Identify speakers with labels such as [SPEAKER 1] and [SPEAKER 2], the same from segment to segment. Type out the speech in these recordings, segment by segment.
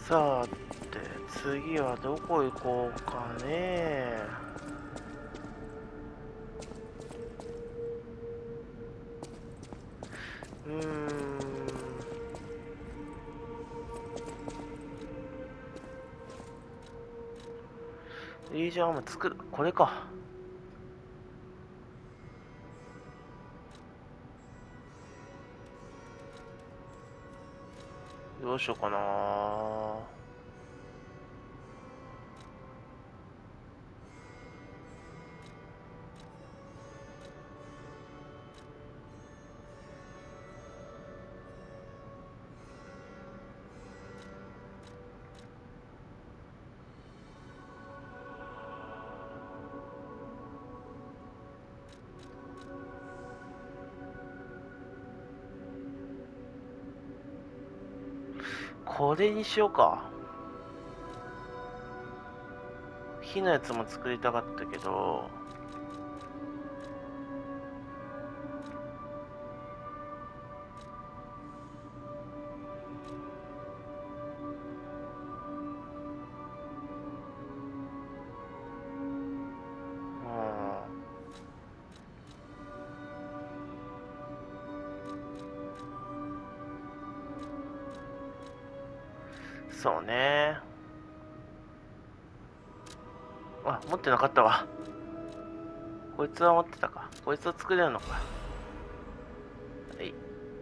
[SPEAKER 1] さて、次はどこ行こうかね。リージョンアーム作る、これか。どうしようかな。これにしようか。火のやつも作りたかったけど、そうね。あ、持ってなかったわ。こいつは持ってたか。こいつを作れるのか。はい。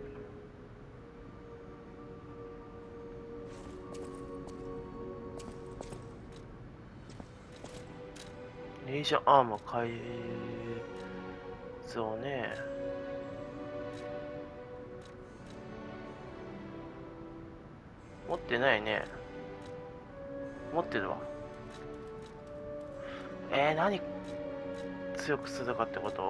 [SPEAKER 1] レイジャーアーム改造ね。持ってないね。持ってるわ。何強くするかってこと？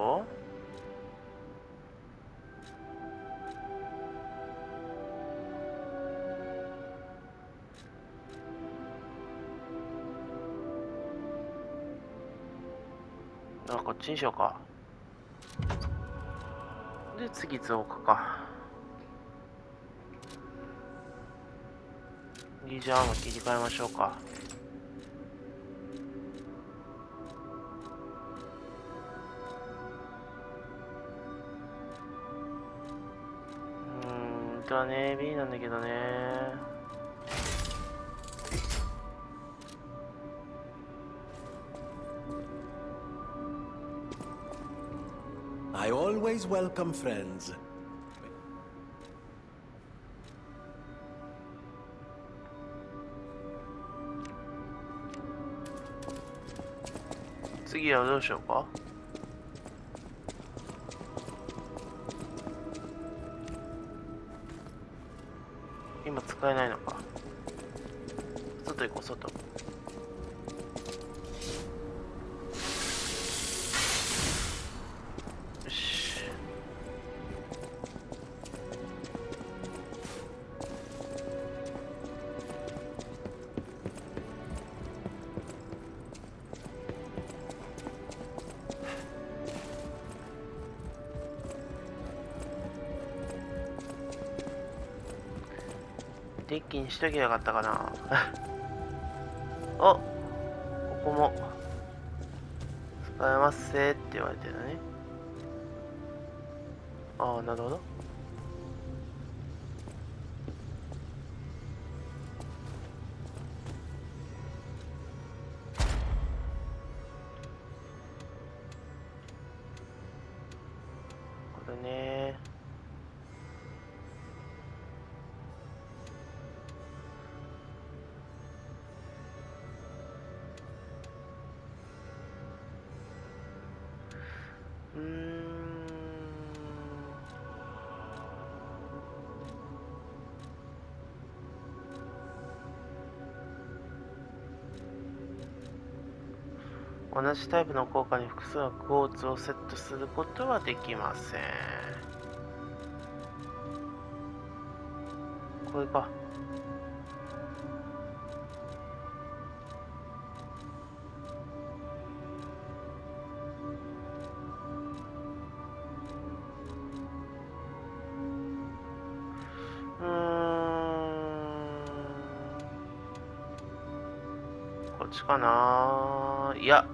[SPEAKER 1] こっちにしようか。で、次増加か。リージャーアーム切り替えましょうか。ね、B なんだけどね。
[SPEAKER 2] I always welcome friends.
[SPEAKER 1] 次はどうしようか。今使えないのか。外行こう、外。よし。デッキにしときゃよかったかな。お、ここも使えますせって言われてるね。ああ、なるほど。これね。同じタイプの効果に複数のクォーツをセットすることはできません。これか。 っちかな。いや、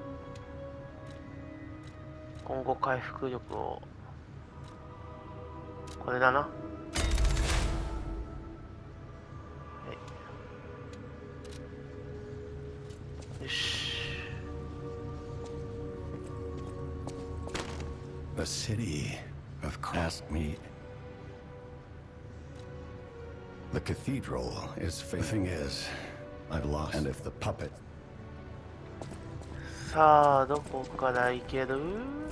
[SPEAKER 1] 今後回復力を、これだな。はい、よし。
[SPEAKER 3] The city of Ask me. The cathedral is. The thing is, I've lost. And if the puppet.
[SPEAKER 1] さあ、どこから行ける？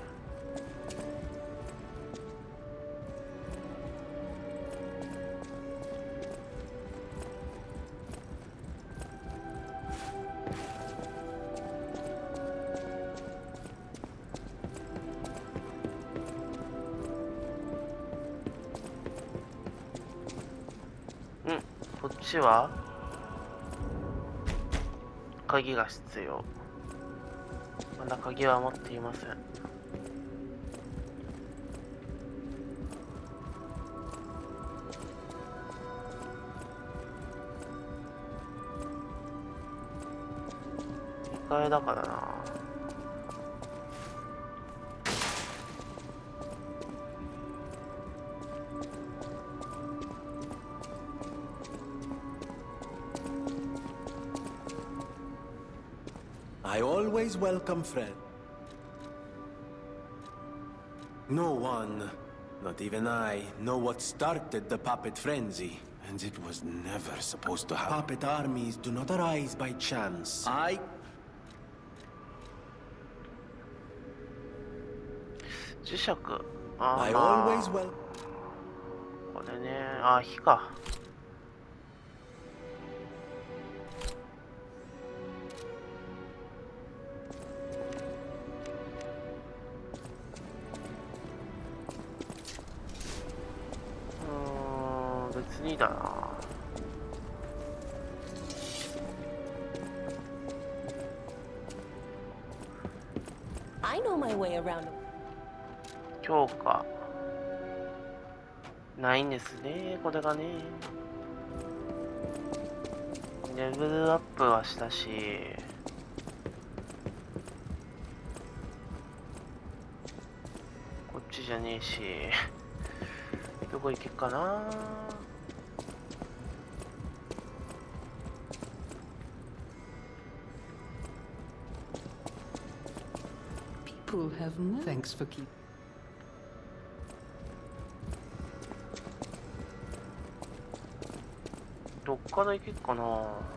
[SPEAKER 1] こっちは鍵が必要。まだ鍵は持っていません。2階だからな。
[SPEAKER 2] I always welcome friends. No one, not even I, know what started the puppet frenzy. And it was never supposed to happen. Puppet armies do not arise by chance. I
[SPEAKER 1] 磁石。
[SPEAKER 2] I always will.
[SPEAKER 1] これね、火か。別にいいだな。
[SPEAKER 4] I know my way around.
[SPEAKER 1] 強化ないんですね、これがね。レベルアップはしたし、こっちじゃねえし、どこ行けっかな。
[SPEAKER 5] People have moved. Thanks for keeping.
[SPEAKER 1] どっから行けっかな。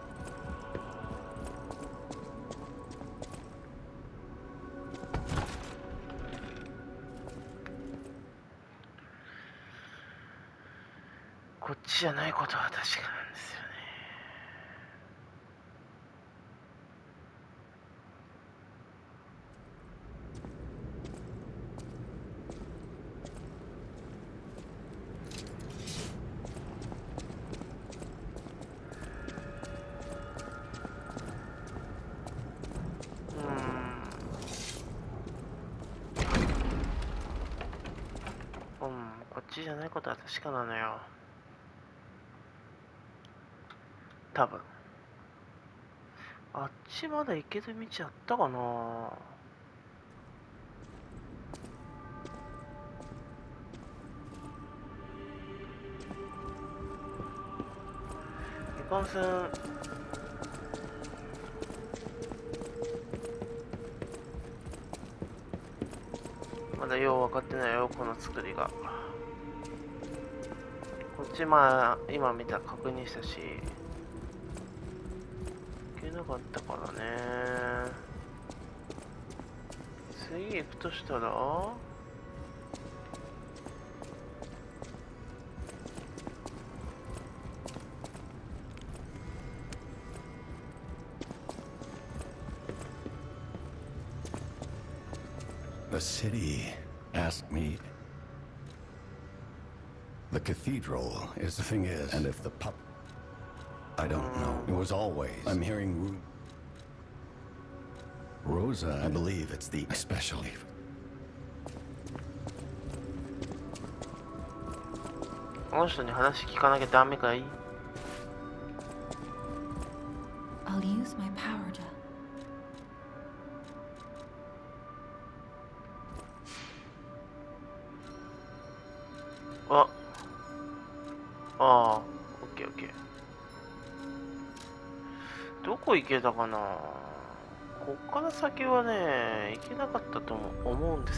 [SPEAKER 1] こっちじゃないことは確かなんですよね。こっちじゃないことは確かなのよ。多分。あっちまだ行ける道あったかな。いかんせん。まだよう分かってないよ、この作りが。こっち今見た確認したし、行けなかったからね。次行くとしたら
[SPEAKER 3] The city asked me. The cathedral is. The thing is, and if the pup. I don't know. It was always. I'm hearing. Rosa, I believe it's the especially.
[SPEAKER 1] この人に話聞かなきゃダメかい？
[SPEAKER 6] I'll use my power gel.
[SPEAKER 1] ああ、オッケーオッケー。どこ行けたかな。こっから先はね、行けなかったと思うんです。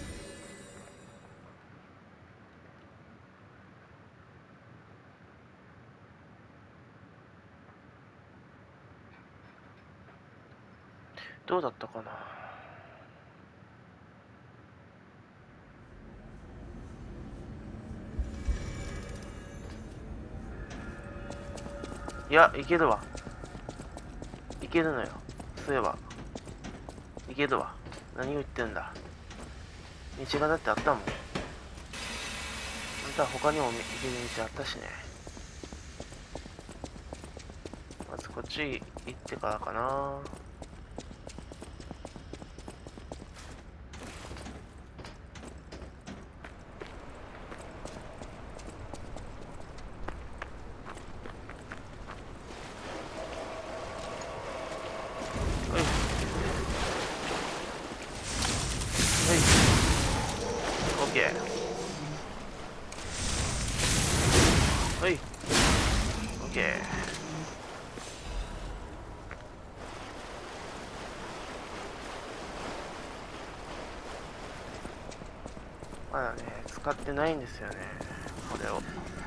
[SPEAKER 1] どうだったかな。いや、いけるわ。いけるのよ。そういえば。いけるわ。何を言ってんだ。道がだってあったもん。あんたは他にも行ける道あったしね。まずこっち行ってからかな。はい。オッケー。まだね、使ってないんですよね、これを。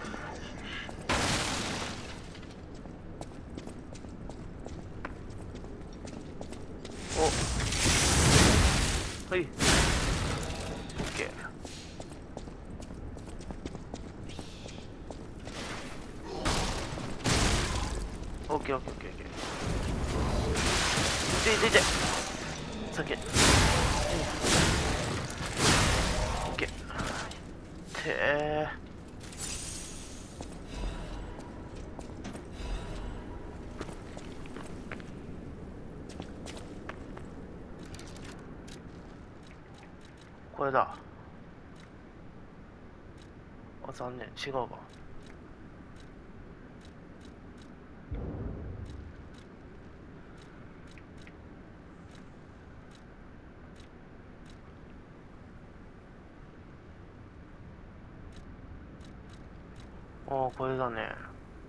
[SPEAKER 1] お。はい。オッケー。オッケーオッケーオッケーオッケー。で、先。オッケー。これだ。あ、残念。違うわ。ああ、これだね。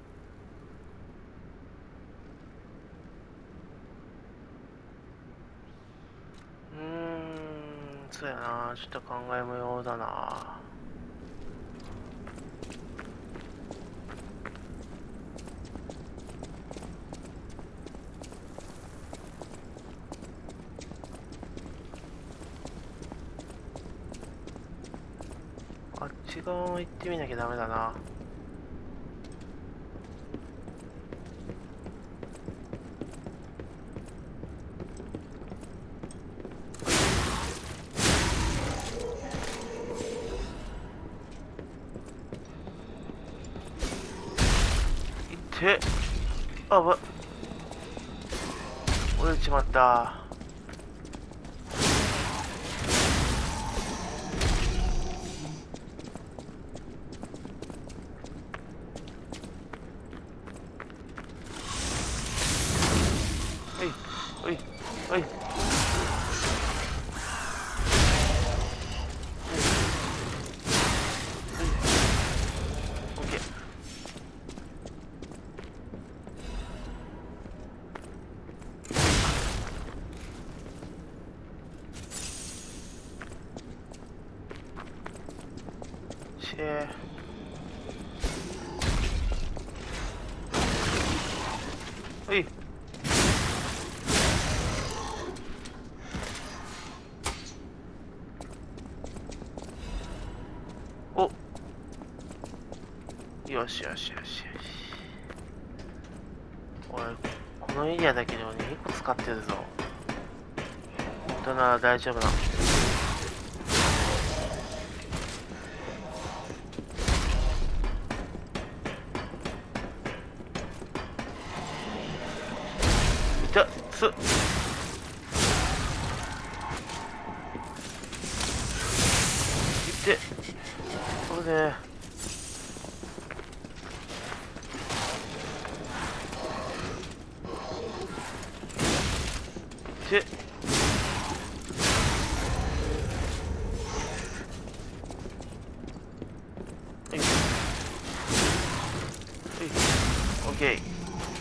[SPEAKER 1] そうやな。ちょっと考え無用だな。あっち側行ってみなきゃダメだな。あば折れちまった。はいはいはいはい。お。よしよしよしよし。俺、このエリアだけでも2個使ってるぞ。本当なら大丈夫な。いってこれでケー。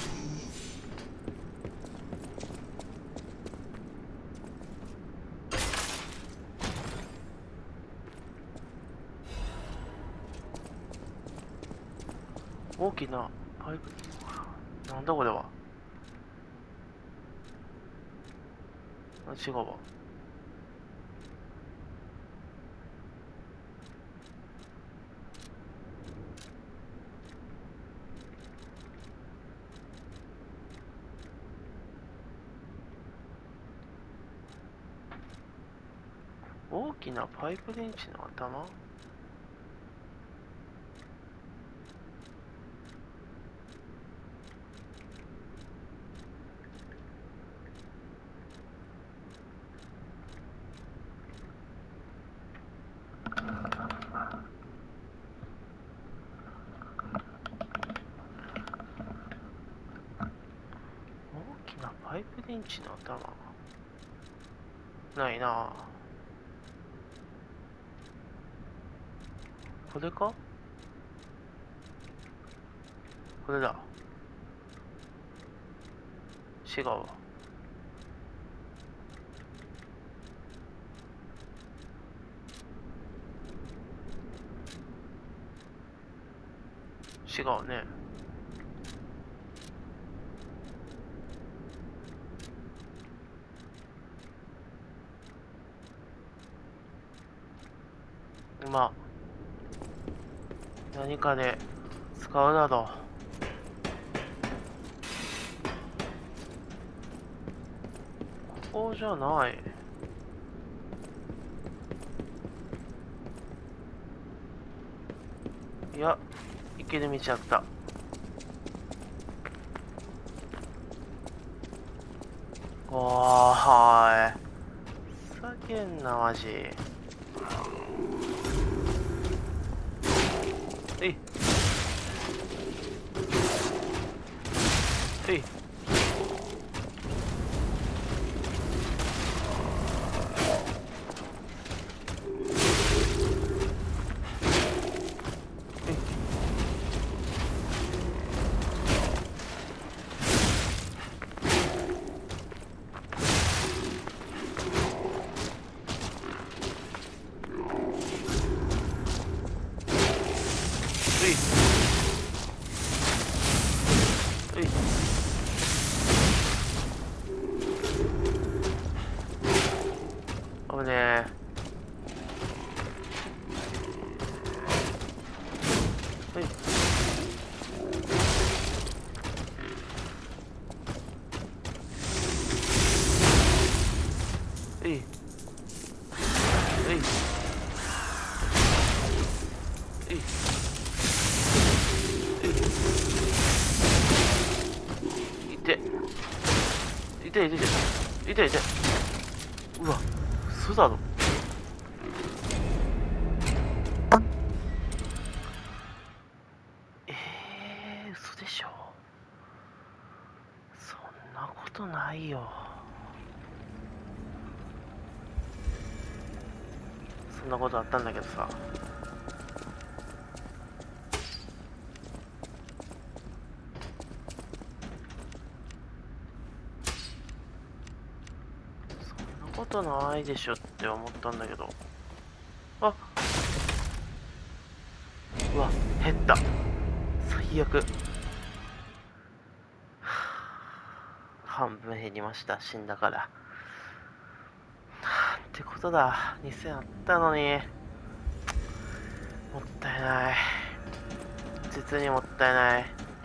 [SPEAKER 1] 大きなパイプ。なんだこれは。あ、違うわ。大きなパイプ電池の頭。大きなパイプ電池の頭。ないなあ。これか？これだ。違うわ。違うね。まあ何かで使うだろう。ここじゃない。いや、行ける道あった。おーい。ふざけんな、マジ。えい。えい。危ねえ。はい。はい。はい。痛い痛い痛い痛い痛い。うわ、嘘だろ。嘘でしょ。そんなことないよ。そんなことあったんだけどさ。そんなことないでしょって思ったんだけど。あ、うわ、減った。最悪。半分減りました。死んだから。ってことだ。2000あったのに。もったいない。実にもったいない。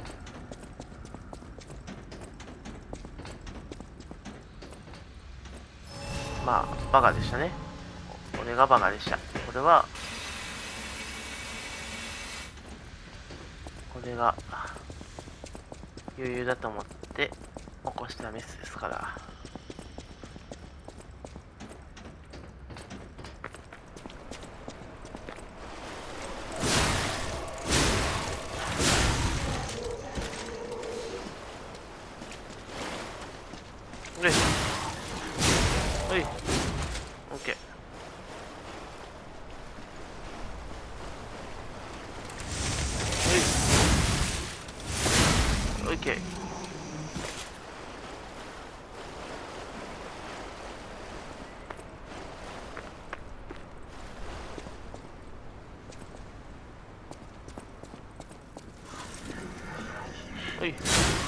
[SPEAKER 1] まあ、バカでしたね。俺がバカでした。俺が余裕だと思って起こしたミスですから。はいはい、オッケー。はいはい。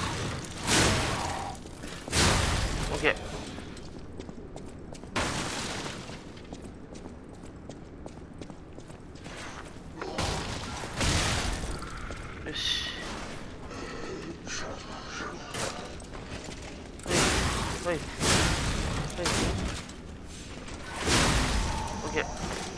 [SPEAKER 1] オッケー。よし。はい。はい。はい。オッケー。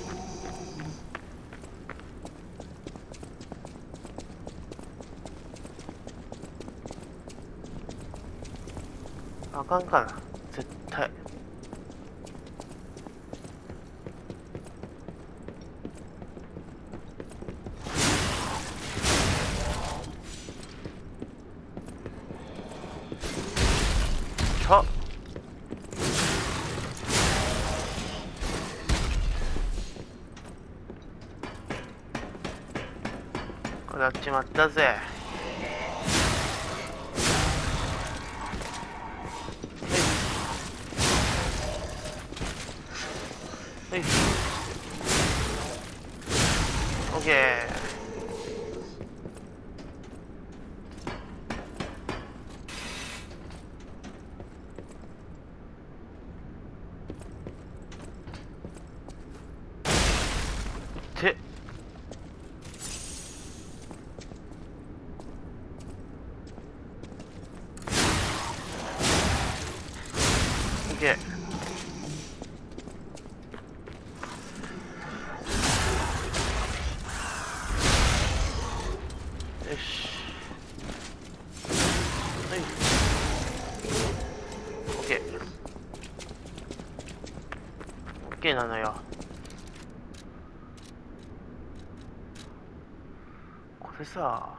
[SPEAKER 1] あかんかな、絶対。さこれやっちまったぜ。はい。オッケー。て。オッケー。よし。はい。オッケー。オッケーなのよ。これさ、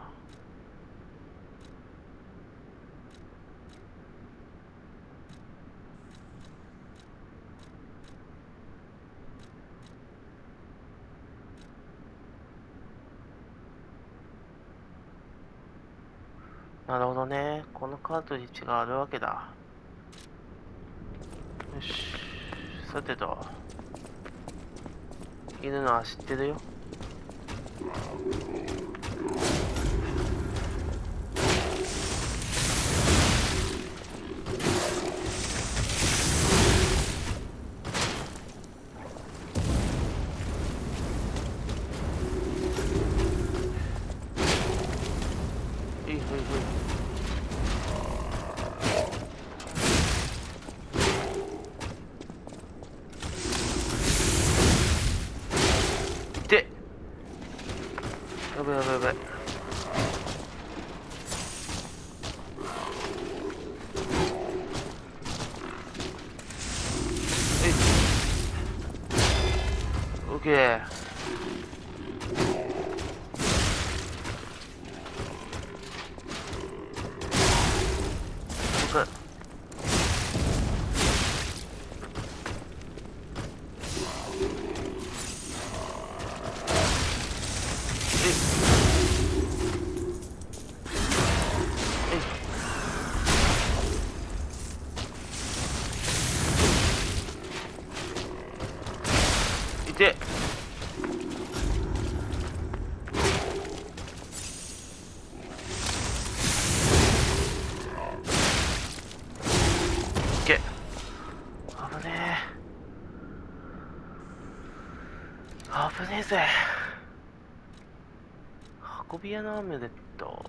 [SPEAKER 1] なるほどね。このカートリッジがあるわけだ。よし。さてと。いるのは知ってるよ。はいはいはい。で、やばいやばいやばい。オッケー。僕いて。オッケー。危ねえ。危ねえぜ。運び屋のアムレット。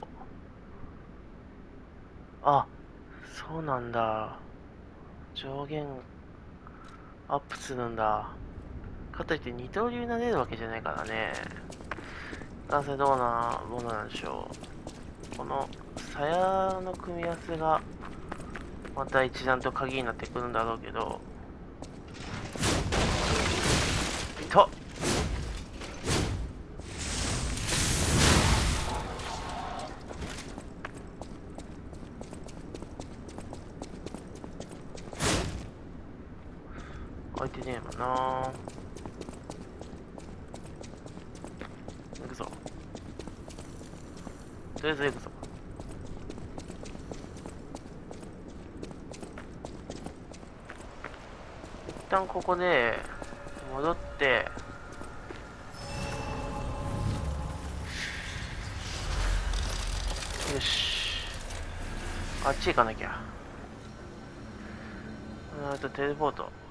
[SPEAKER 1] あ、そうなんだ。上限アップするんだ。かといって二刀流になれるわけじゃないからね。男性どうなものなんでしょう。この鞘の組み合わせがまた一段と鍵になってくるんだろうけど。いた。開いてねえもんな。行くぞ。とりあえず行くぞ。一旦ここで戻ってよし。 あっち行かなきゃ。テレポート。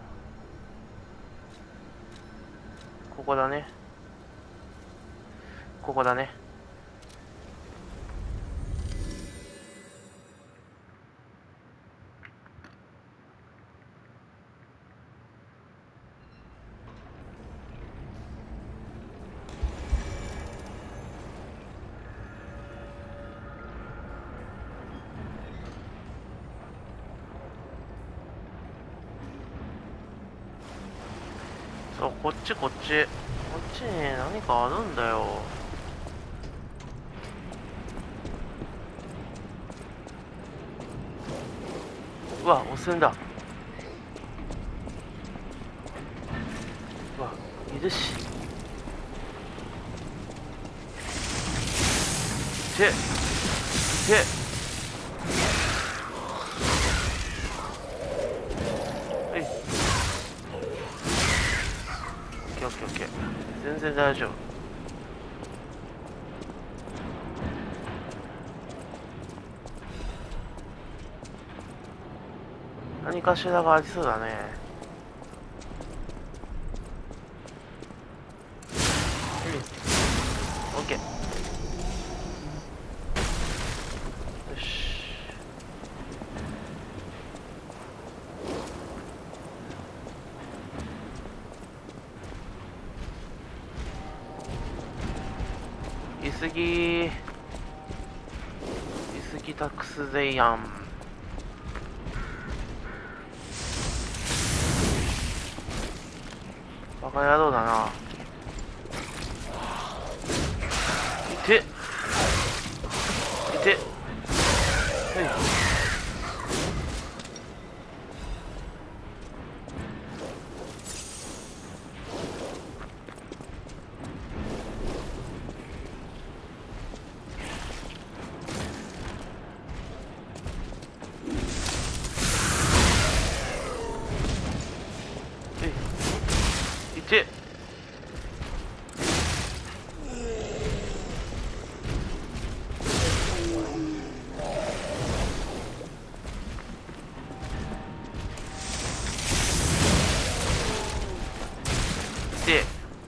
[SPEAKER 1] ここだね。ここだね。そう、こっちこっち。こっちに何かあるんだよ。うわ、汚染だ。うわ、いるし。て、はい。オッケーオッケーオッケー。全然大丈夫。何かしらがありそうだね。オッケー。よし。いすぎタックス税やん。バカ野郎だな。いてはい。いてで、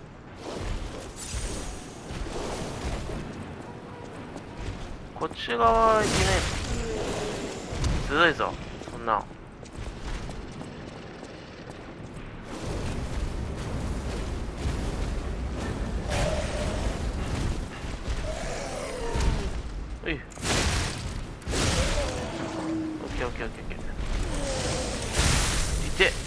[SPEAKER 1] こっち側行けねえ。ずるいぞ、そんなん。うい。オッケーオッケーオッケーオッケー。いて。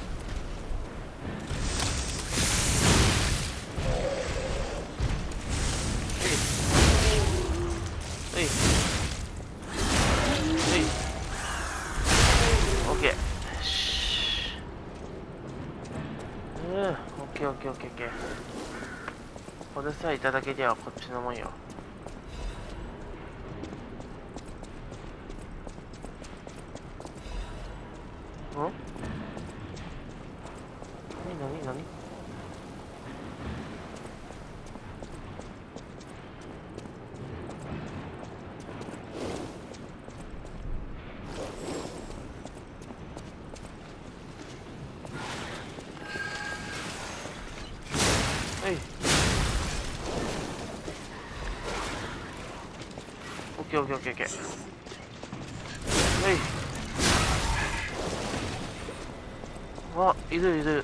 [SPEAKER 1] うい。オッケー。よし。オッケーオッケーオッケーオッケー。これさえいただけりゃこっちのもんよ。ん？何？はい。オッケーオッケーオッケーオッケー。はい。あ、いる。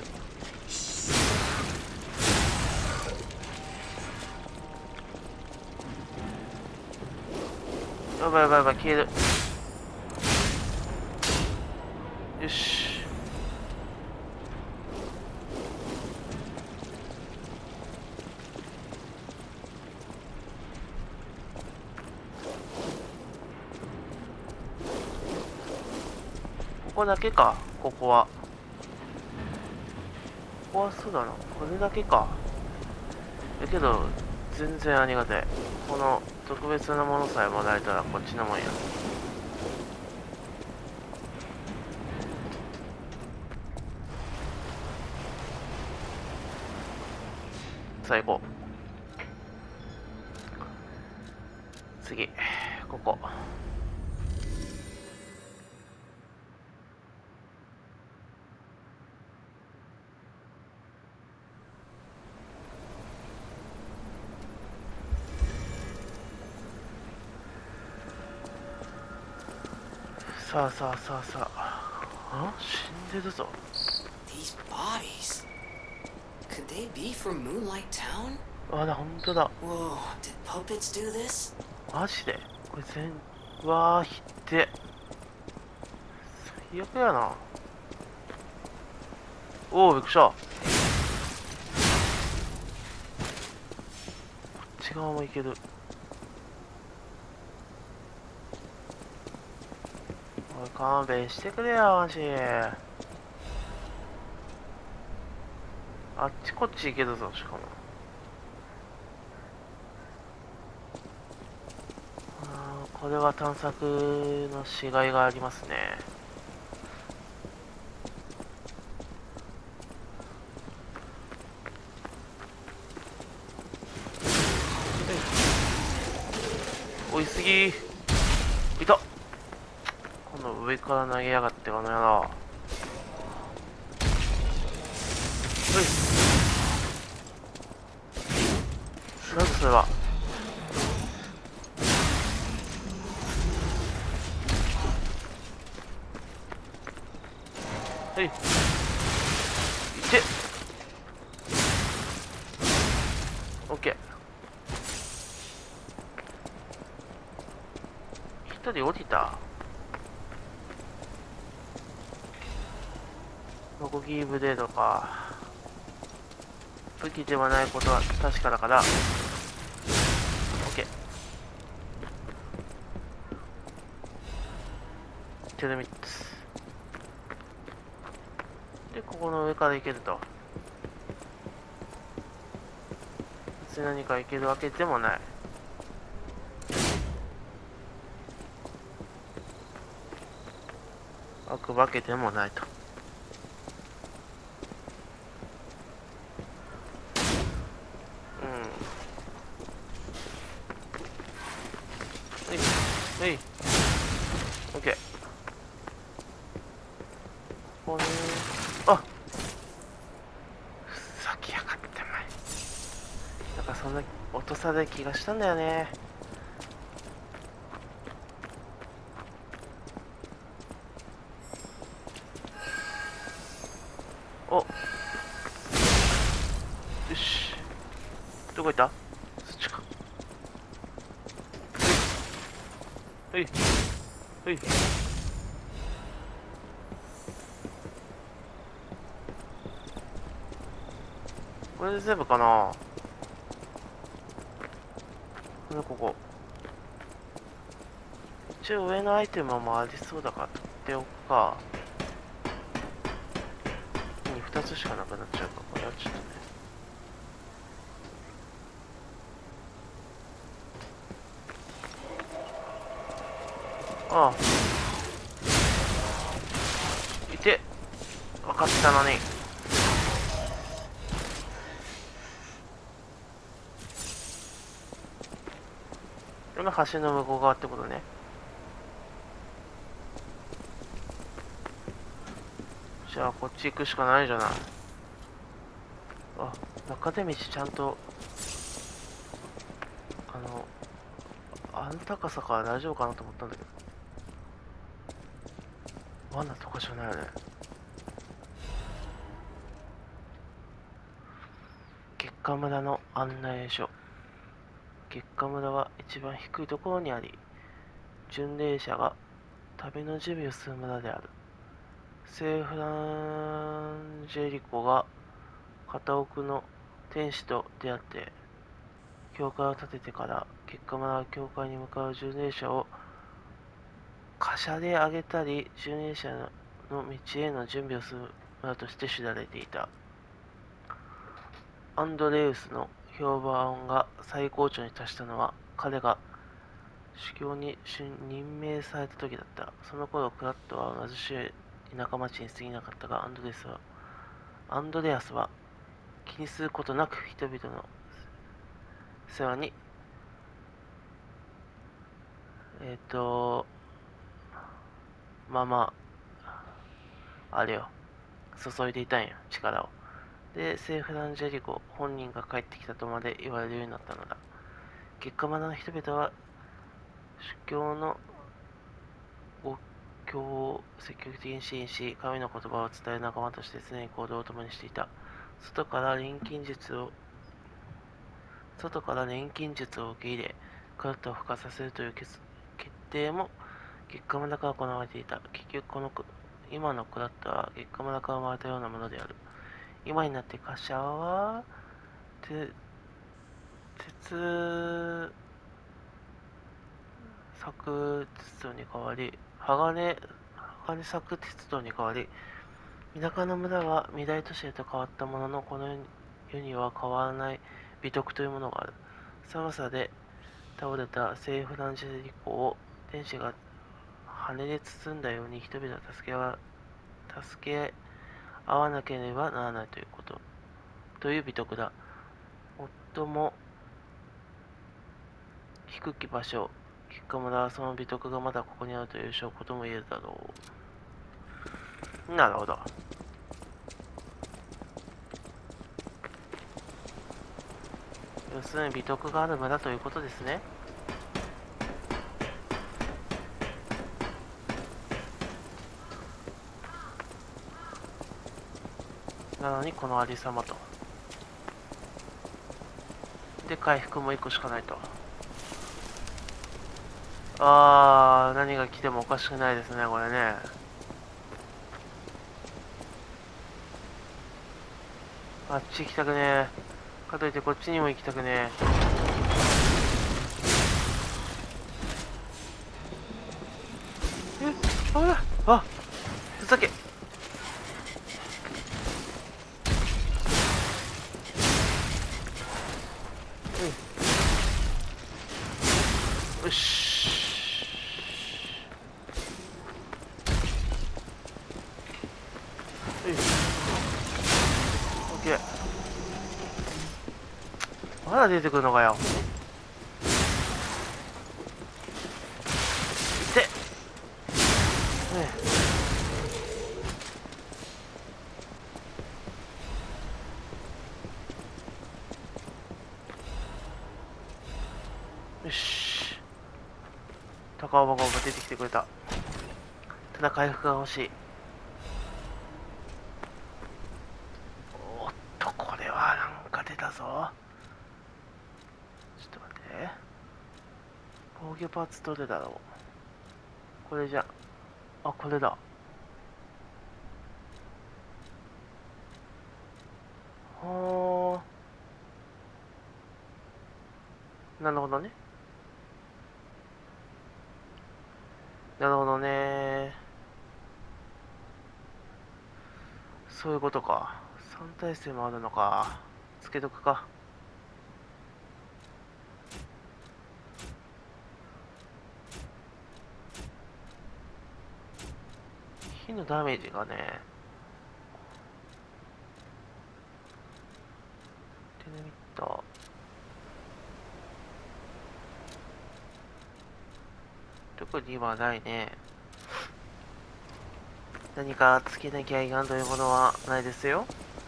[SPEAKER 1] やばい、消える。よし。ここだけか、ここは。ここはそうだな。これだけか。だけど、全然ありがたい。この特別なものさえもらえたらこっちのもんや。最高。次、ここ。 さあさあさあさあ。死んでるぞ。
[SPEAKER 6] These bodies. Could they be from Moonlight Town?
[SPEAKER 1] あら、ほんとだ。
[SPEAKER 6] Whoa, did puppets do this?
[SPEAKER 1] マジでこれうわー、ひって。最悪やな。おお、びっくりした。こっち側もいける。おい、勘弁してくれよ、マジ。あっちこっち行けるぞ、しかも。これは探索のしがいがありますね。追いすぎ。いた。今度上から投げやがって、この野郎。はい。なんだそれは。はい。いけ。オッケー。一人降りた。ノコギーブレードか。武器ではないことは確かだから。オッケー。テルミッツ。で、ここの上から行けると。別に何か行けるわけでもない。開くわけでもないと。はい。はい。オッケー。ここに、あっ、ふざけやがってまい。なんかそんな落とされる気がしたんだよね。お、よし。どこ行った？そっちか。はい。はい。これで全部かな。ここ。一応上のアイテムもありそうだから取っておくか。2つしかなくなっちゃうか。これはちょっとね。ああ。いて。分かったのに。この橋の向こう側ってことね。じゃあこっち行くしかないじゃない。あ、中出道ちゃんとあの高さから大丈夫かなと思ったんだけど、罠とかじゃないよね。月下村の案内所。月下村は一番低いところにあり、巡礼者が旅の準備をする村である。聖フランジェリコが片奥の天使と出会って教会を建ててから、月下村は教会に向かう巡礼者を貨車で上げたり、巡礼者の道への準備をする村として知られていた。アンドレウスの評判が最高潮に達したのは、彼が修行に任命された時だった。その頃、クラットは貧しい田舎町に過ぎなかったが、アンドレアスは気にすることなく人々の世話に、あれよ、注いでいたんよ、力を。で、聖フランジェリコ本人が帰ってきたとまで言われるようになったのだ。月下村の人々は、主教のご積極的に支援し、神の言葉を伝え仲間として常に行動を共にしていた。外から錬金術を受け入れ、クラッタを孵化させるという決定も月下村から行われていた。結局今のクラッタは月下村から生まれたようなものである。今になってカシャは鉄柵鉄道に変わり、鋼柵鉄道に変わり、田舎の村は未来都市へと変わったものの、この世には変わらない美徳というものがある。寒さで倒れた聖フランシスコを天使が羽で包んだように人々は助け合わなければならないという美徳だ。最も低き場所、月下村はその美徳がまだここにあるという証拠とも言えるだろう。なるほど。要するに美徳がある村ということですね。なのにこのありさまと。で、回復も1個しかないと。何が来てもおかしくないですね、これね。あっち行きたくねえ。かといってこっちにも行きたくねえ。危ない。ふざけ。よし。オッケー。まだ出てくるのかよ。で、よし。高尾箱が出てきてくれた。ただ回復が欲しい。おっと、これはなんか出たぞ。ちょっと待って。防御パーツどれだろう。これじゃ。これだ。なるほどね。なるほどね。そういうことか。3体制もあるのか。つけとくか。火のダメージがね。テレミッター。特にはないね。何かつけなきゃいかんというものはないですよ。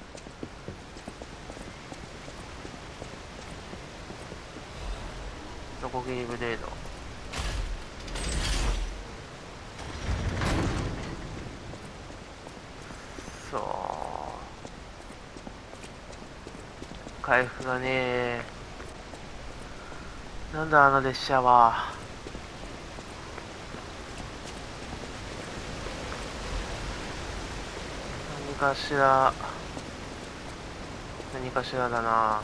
[SPEAKER 1] ノコギリブレード。そう。回復がね。なんだあの列車は。何かしらだな。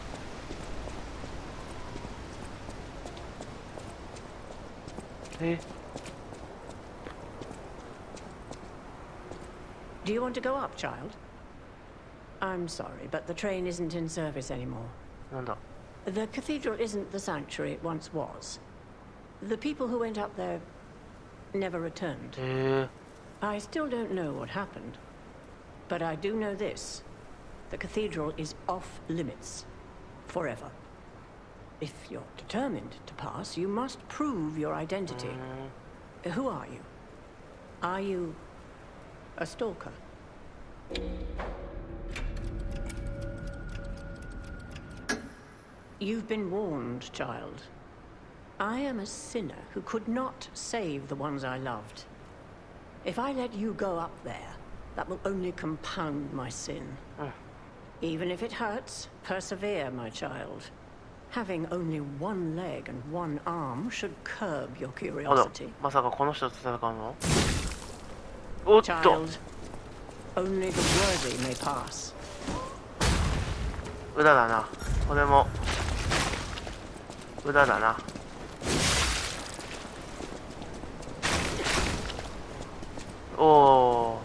[SPEAKER 1] え？
[SPEAKER 7] Do you want to go up, child? I'm sorry, but the train isn't in service anymore.
[SPEAKER 1] なんだ。
[SPEAKER 7] The cathedral isn't the sanctuary it once was. The people who went up there never returned. I still don't know what happened, but I do know this. The cathedral is off limits. Forever. If you're determined to pass, you must prove your identity. Who are you? Are you a stalker? You've been warned, child. I am a sinner who could not save the ones I loved. If I let you go up there, that will only compound my sin. Even if it hurts, persevere, my child. Having only one leg and one arm should curb your
[SPEAKER 1] あら、
[SPEAKER 7] curiosity.
[SPEAKER 1] まさかこの人と戦うの？おっと、
[SPEAKER 7] Child, only the worthy may pass.
[SPEAKER 1] 裏だな。これも裏だな。おお。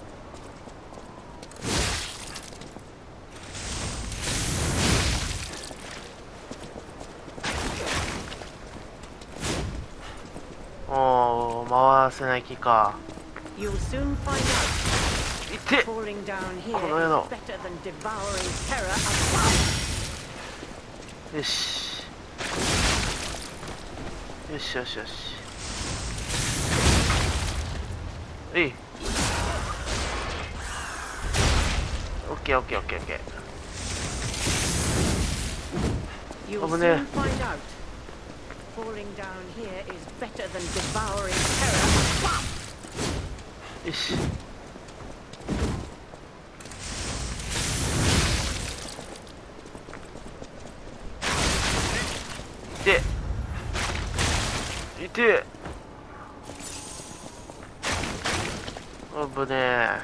[SPEAKER 1] おお、回せない気か。
[SPEAKER 7] You'll soon find out.
[SPEAKER 1] いて。
[SPEAKER 7] Falling down here
[SPEAKER 1] この野郎。
[SPEAKER 7] is better than devouring terror above.
[SPEAKER 1] よし。よしよしよし。えい。オッケーオッケーオッケーオッケー。
[SPEAKER 7] You'll
[SPEAKER 1] Over there.
[SPEAKER 7] soon find out. Falling down here is better than devouring terror above.
[SPEAKER 1] よし。いて。いて。危ねえ。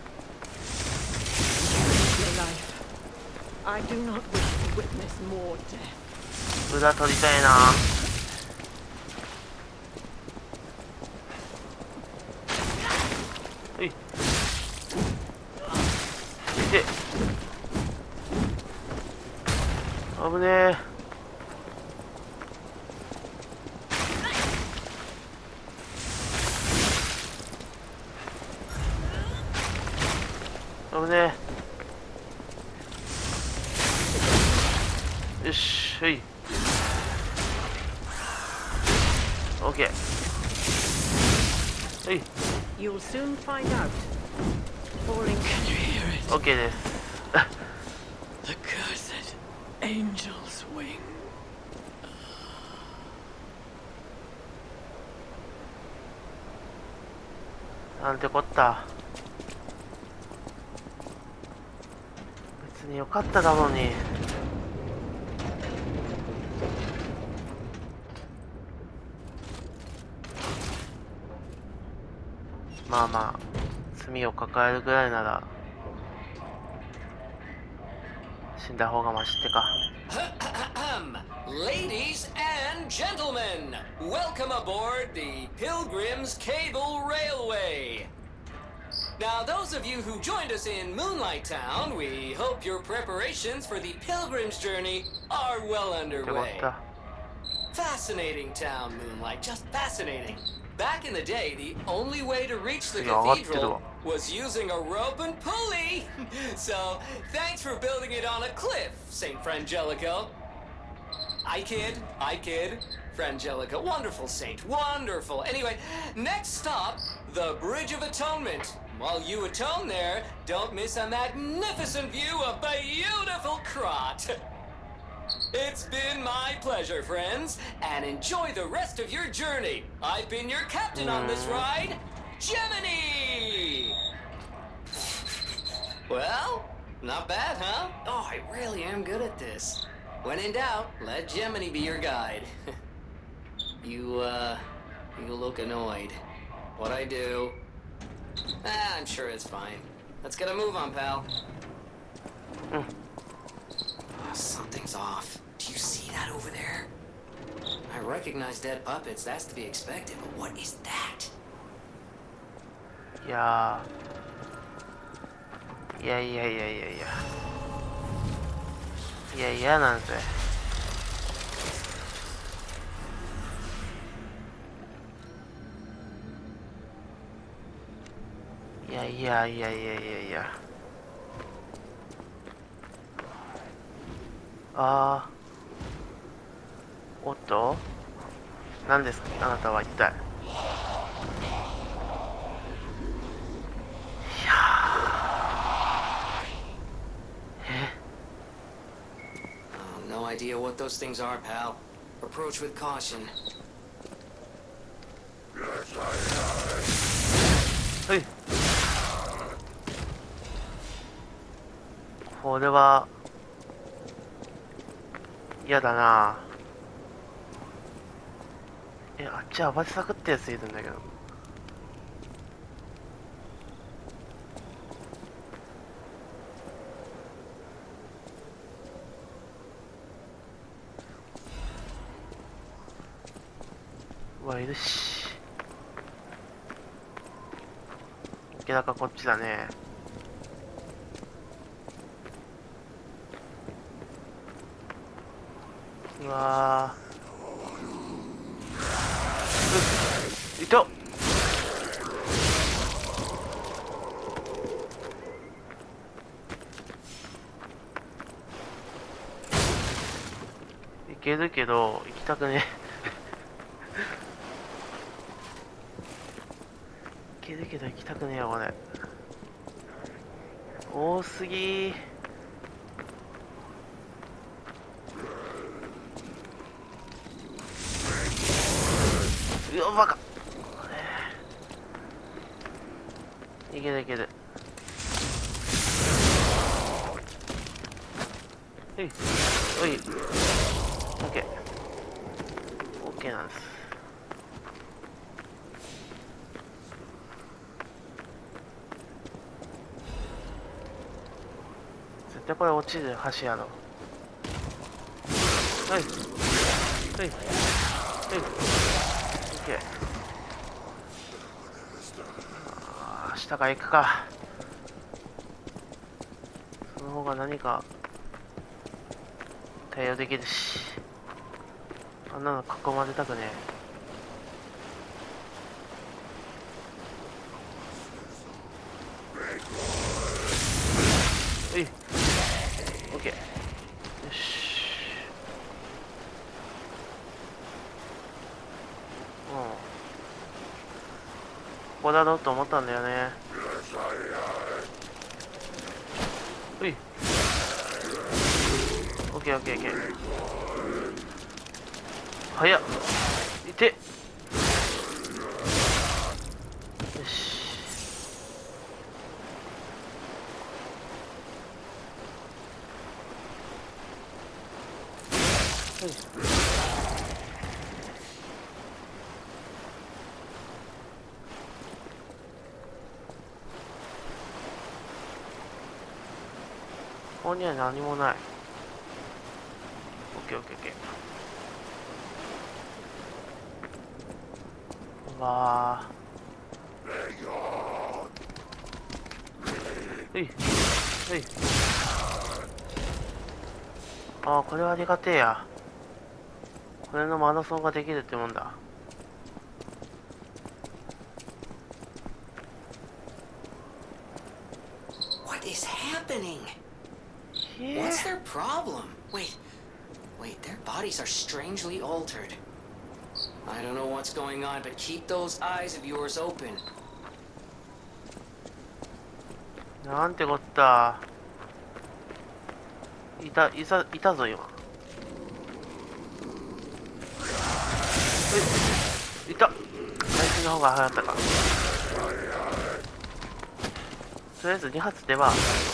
[SPEAKER 7] Your life. I do not wish to witness more death.
[SPEAKER 1] 裏取りたいな。はい。いて。危ねえ。危ねえ。よし、はい。オッケー。はい。
[SPEAKER 7] You'll soon find out. Falling.
[SPEAKER 5] Can you hear it?
[SPEAKER 1] オッケーです。
[SPEAKER 5] The cursed angel's wing.
[SPEAKER 1] なんてこった。別によかっただろうに。まあまあ罪を抱えるぐらいなら死んだ方がマシってか。
[SPEAKER 6] Ladies and gentlemen, welcome aboard the Pilgrim's Cable Railway. Now, those of you who joined us in Moonlight Town, we hope your preparations for the Pilgrim's journey are well
[SPEAKER 1] ってこっ
[SPEAKER 6] underway.
[SPEAKER 1] た。
[SPEAKER 6] Fascinating town, Moonlight, just fascinating. Back in the day, the only way to reach the
[SPEAKER 1] Yeah, what
[SPEAKER 6] cathedral
[SPEAKER 1] to
[SPEAKER 6] was using a rope and pulley. So, thanks for building it on a cliff, Saint Frangelico. I kid. Frangelico, wonderful saint, wonderful. Anyway, next stop, the Bridge of Atonement. While you atone there, don't miss a magnificent view of beautiful Krat. It's been my pleasure, friends, and enjoy the rest of your journey. I've been your captain on this ride, Gemini! Well, not bad, huh? Oh, I really am good at this. When in doubt, let Gemini be your guide. You look annoyed. What'd I do? I'm sure it's fine. Let's get a move on, pal. Oh, something's off. Do you see that over there? I recognize dead puppets. That's to be expected. But what is that?
[SPEAKER 1] いやいやなんぜ。いや。ああ。おっと。何ですか、あなたは一体。いや
[SPEAKER 6] Oh, no idea what those things are, pal. Approach with caution.
[SPEAKER 1] はい。これは嫌だな。あっち暴れさくってやついるんだけど。うわ、いるし。明らかこっちだね。うわー、いた。いけるけど行きたくね。いけるけど行きたくねえよこれ。多すぎー。うわ、バカ。いけるいける。はい、おい、オッケー、オッケーなんです。絶対これ落ちる橋やろ。はい、はい、はい、オッケー。下から行くか。その方が何か対応できるし。あんなの囲まれたくねえ。オッケー。よし。ここだろうと思ったんだよね。うい。オッケーオッケーオッケー。早っ。いて。よし。ここには何もない。オッケーオッケーオッケー。うわー。はい。はい。ああ、これはありがてえや。これのマラソンができるってもんだ。
[SPEAKER 6] What is happening?
[SPEAKER 1] Yeah.
[SPEAKER 6] What's their problem? Wait, their bodies are strangely altered. I don't know what's going on, but keep those eyes of yours open.
[SPEAKER 1] なんてこった。いたぞ今。いた。あいつの方が早かったか。とりあえず2発では。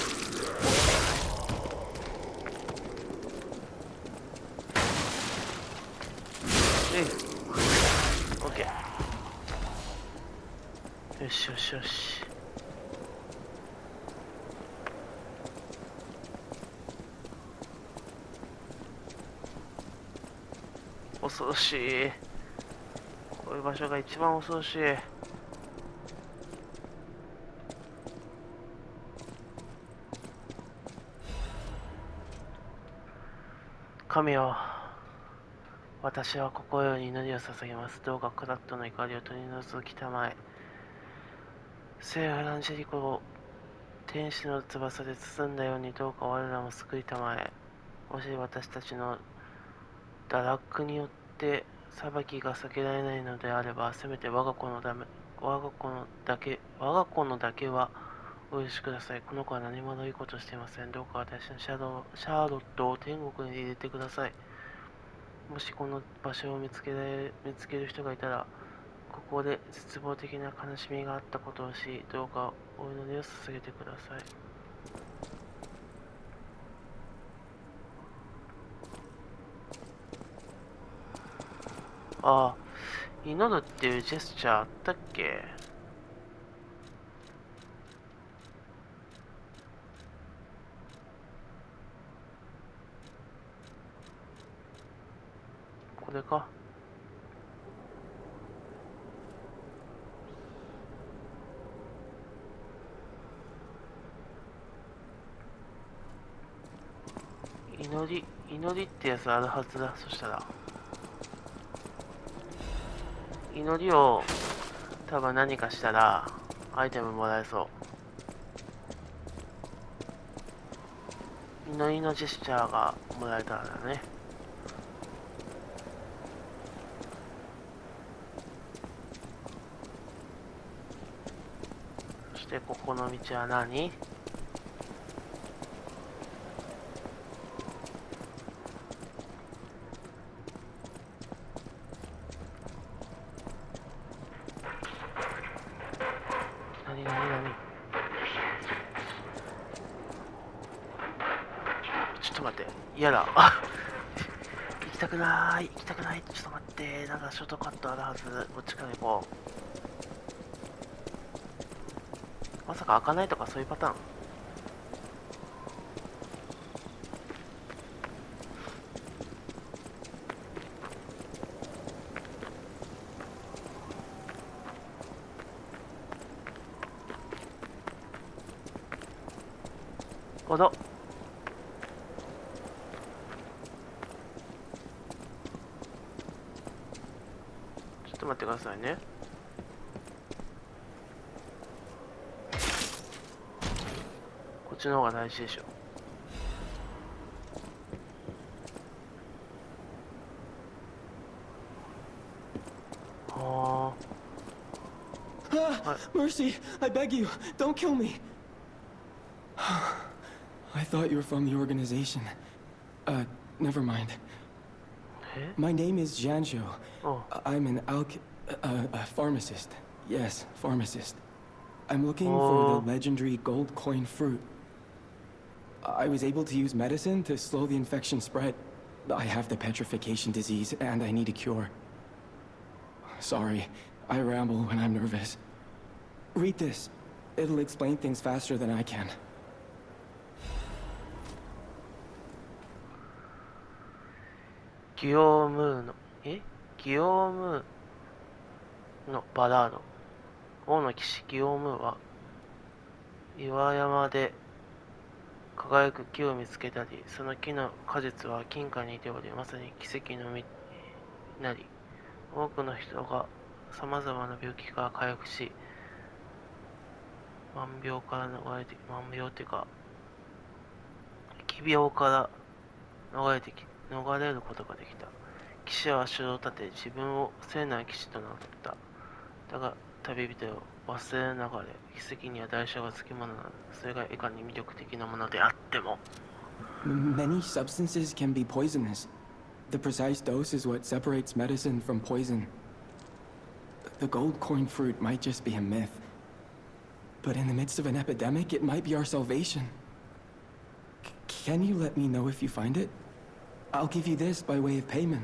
[SPEAKER 1] オッケー。よしよしよし。恐ろしい。こういう場所が一番恐ろしい。神よ、私は心より祈りを捧げます。どうかクラットの怒りを取り除きたまえ。聖アランジェリコを天使の翼で包んだように、どうか我らも救いたまえ。もし私たちの堕落によって裁きが避けられないのであれば、せめて我が子のだけはお許しください。この子は何も悪いことをしていません。どうか私のシャーロットを天国に入れてください。もしこの場所を見つける人がいたら、 ここで絶望的な悲しみがあったことをし、どうかお祈りを捧げてください。ああ、祈るっていうジェスチャーあったっけ？これか。祈りってやつあるはずだ。そしたら祈りを多分何かしたらアイテムもらえそう。祈りのジェスチャーがもらえたらだね。そしてここの道は何？ちょっと待って、嫌だ。行きたくない、ちょっと待って、なんかショートカットあるはず。こっちから行こう。まさか開かないとかそういうパターン？ほど。ちょっと待ってくださいね。こっちの方が大事でしょ。は
[SPEAKER 8] あ。Mercy, I beg you, don't kill me. I thought you were from the organization. Never mind. My name is Janjo.
[SPEAKER 1] Oh.
[SPEAKER 8] I'm an a pharmacist. Yes, pharmacist. I'm looking for the legendary gold coin fruit. I was able to use medicine to slow the infection spread. I have the petrification disease, and I need a cure. Sorry, I ramble when I'm nervous. Read this. It'll explain things faster than I can.
[SPEAKER 1] ギオムーのバラード。王の騎士ギオムーは岩山で輝く木を見つけたり、その木の果実は金貨にいており、まさに奇跡の実なり、多くの人が様々な病気から回復し、万病っていうか疫病から逃れることができた。騎士は城を建て、自分を聖なる騎士と名乗った。だが旅人を忘れながら、奇跡には代償がつきものなの。それがいかに魅力的なものであっても。
[SPEAKER 8] Many substances can be poisonous. The precise dose is what separates medicine from poison. The gold coin fruit might just be a myth. But in the midst of an epidemic, it might be our salvation. Can you let me know if you find it? I'll give you this by way of payment.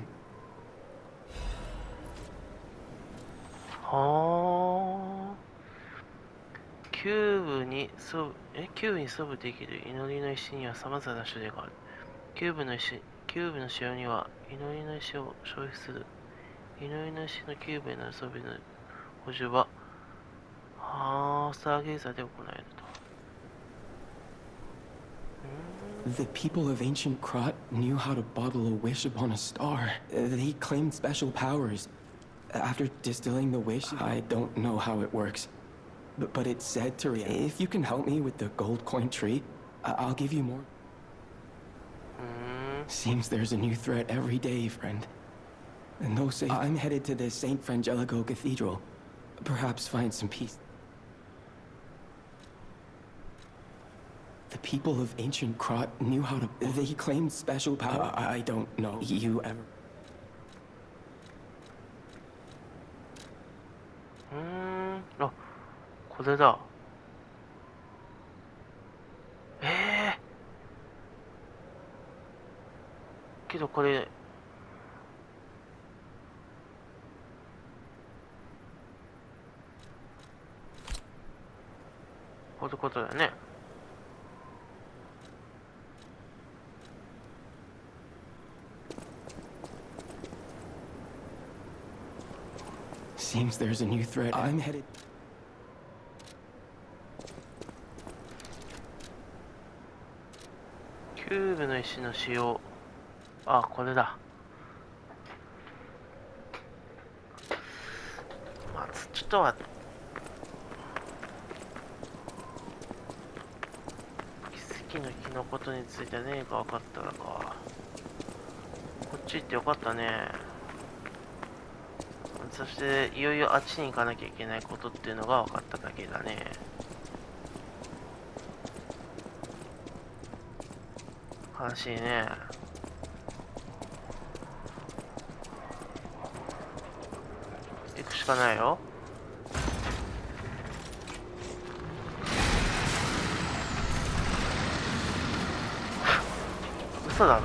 [SPEAKER 1] はあ。キューブに装備できる祈りの石には様々な種類がある。キューブの使用には祈りの石を消費する。祈りの石のキューブへの装備の補充はスターゲイザーで行えると。
[SPEAKER 8] The people of ancient Krot knew how to bottle a wish upon a star. They claimed special powers. After distilling the wish, I don't know how it works. But it's said to if you can help me with the gold coin tree, I'll give you more. Seems there's a new threat every day, friend. And no say I'm headed to the St. Frangelico Cathedral. Perhaps find some peace. The people of ancient Krot knew how to... They claimed special power. I don't know you ever...
[SPEAKER 1] これだ。けどこれこういうことだよね。
[SPEAKER 8] Seems there's a new threat. I'm headed.
[SPEAKER 1] キューブの石の使用。あ、これだ。まあ、土とは奇跡の木のことについて何か分かったらか。こっち行ってよかったね。そしていよいよあっちに行かなきゃいけないことっていうのが分かっただけだね。悲しいね。行くしかないよ。嘘だろ。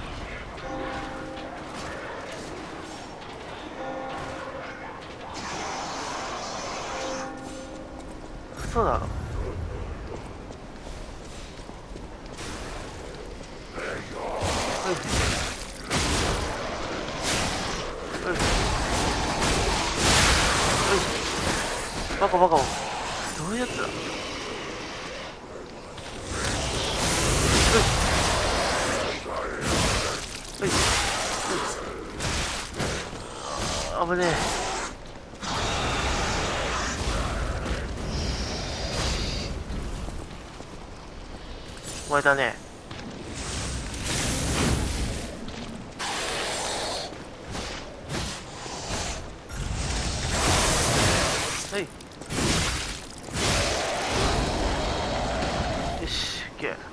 [SPEAKER 1] 嘘だろ。バカバカ、どういうやつだ。危ねえ。燃えたね。はい。よし、オッケー。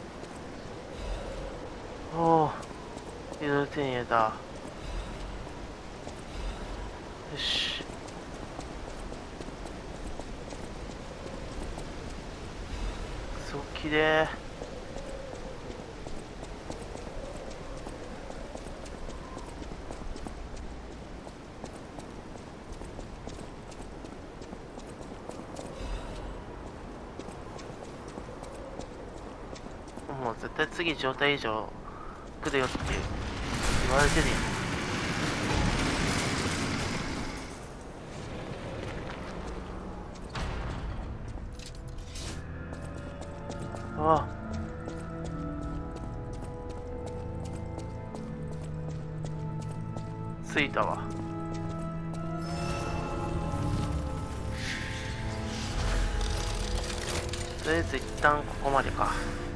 [SPEAKER 1] おお、いろいろ手に入れた。よし。そう、きれい。もう絶対次状態以上来るよって言われてるよ。ああ、着いたわ。とりあえず一旦ここまでか。